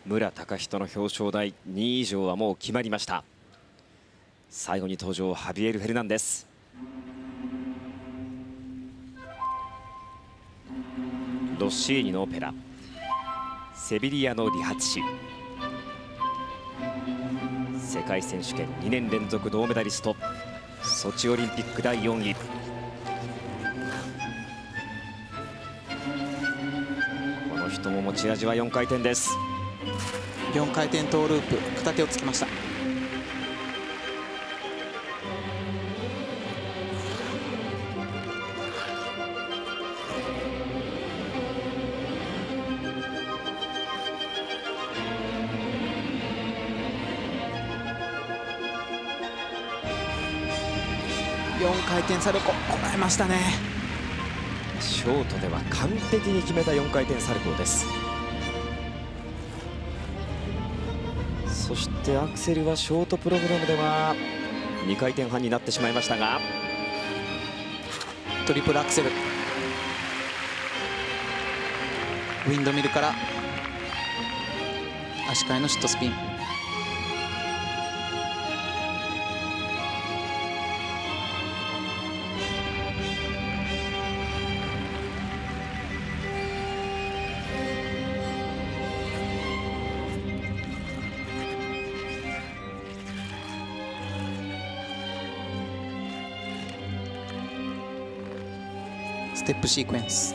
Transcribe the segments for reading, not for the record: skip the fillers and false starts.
武良崇人の表彰台2位以上はもう決まりました。最後に登場ハビエル・フェルナンデス。ロッシーニのオペラ、セビリアのリハツシ、世界選手権2年連続銅メダリスト、ソチオリンピック第4位。この人も持ち味は4回転です。 4回転トーループ、片手をつきました。4回転サルコー、こらえましたね。 ショートでは完璧に決めた4回転サルコーです。そしてアクセルはショートプログラムでは2回転半になってしまいましたが、 トリプルアクセル、ウィンドミルから足換えのシットスピン。ステップシークエンス。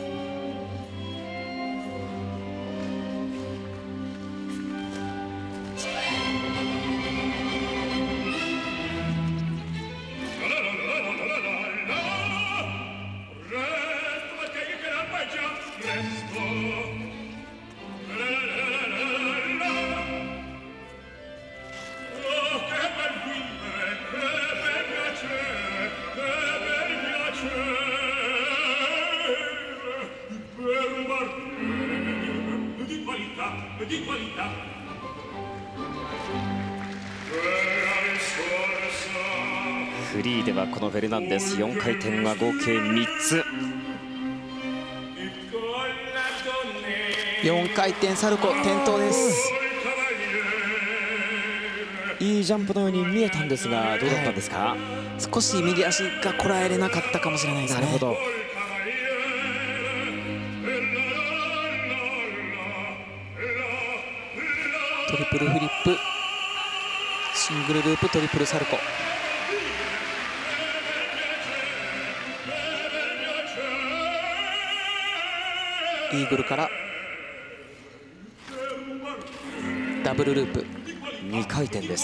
フリーではこのフェルナンデス4回転は合計3つ。 4回転サルコー、転倒です。 いいジャンプのように見えたんですが、どうだったんですか？ 少し右足がこらえれなかったかもしれないですね。 なるほど。 トリプルフリップ、シングルループ、トリプルサルコー。イーグルからダブルループ、 2回転です。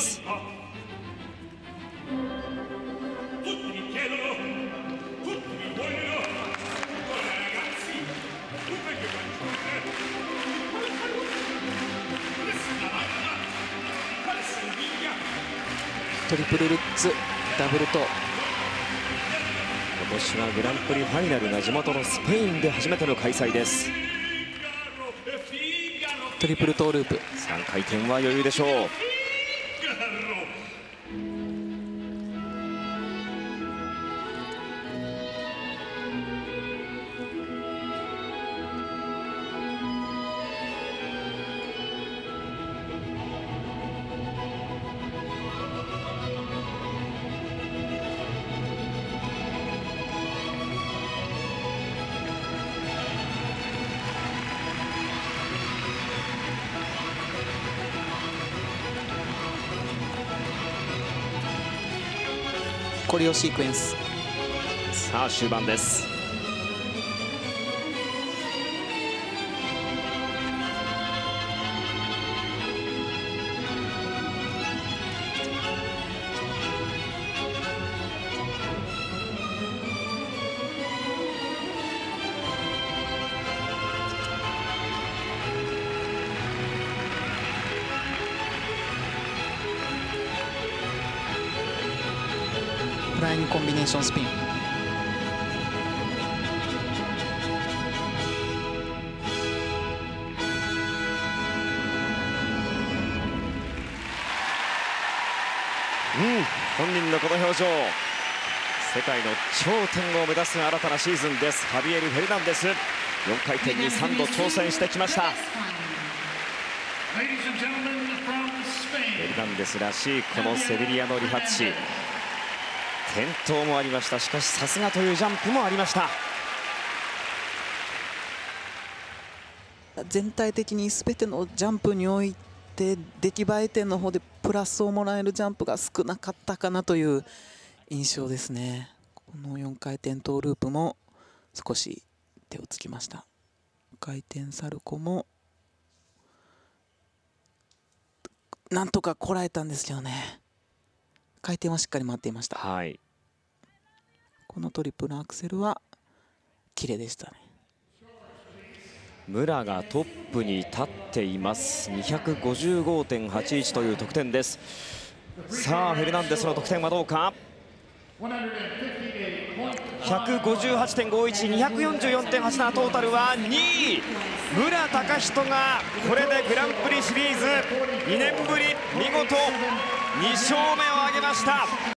トリプルルッツ、ダブルトー。 今年はグランプリファイナルが地元のスペインで初めての開催です。 トリプルトーループ、 3回転は余裕でしょう。 コリオシークエンス。 さあ終盤です。 フライングコンビネーションスピン。 本人のこの表情、世界の頂点を目指す新たなシーズンです。ハビエル・フェルナンデス、4回転に3度挑戦してきました。 エルナンデスらしいこのセビリアのリハッチ、転倒もありました。しかしさすがというジャンプもありました。 全体的に全てのジャンプにおいて出来栄え点の方でプラスをもらえるジャンプが少なかったかなという印象ですね。この4回転トーループも少し手をつきました。回転サルコーもなんとかこらえたんですけどね、回転はしっかり回っていました。 はい、 このトリプルアクセルは綺麗でしたね。 武良がトップに立っています。 255.81 という得点です。さあフェルナンデスの得点はどうか。 158.51、244.87、トータルは2位武良崇人がこれでグランプリシリーズ2年ぶり見事2勝目を挙げました。